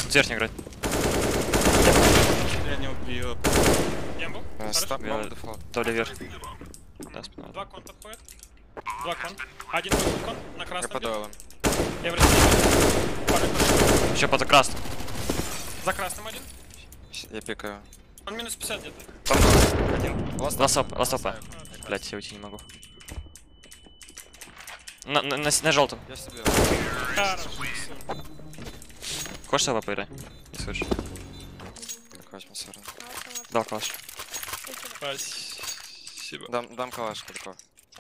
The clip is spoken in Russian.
Зверх не играть. Я не убью. Ямбу. Стоп, Я- мам, дефолт. То ли вверх. Да, спина. Два кон подходит. Два кон. Один кон на Я красном. под ойлом. Я в России. Еще под красным. За красным один. Я пикаю. Он минус 50 где-то. Там два. Один. Ластопа. Блять, я уйти не могу. На желтом. Я себе. Хорошо. Хочешь АВП поиграй? Не слышишь. Так, возьму сорок. Дал калаш. Спасибо. Дам калаш, Курко.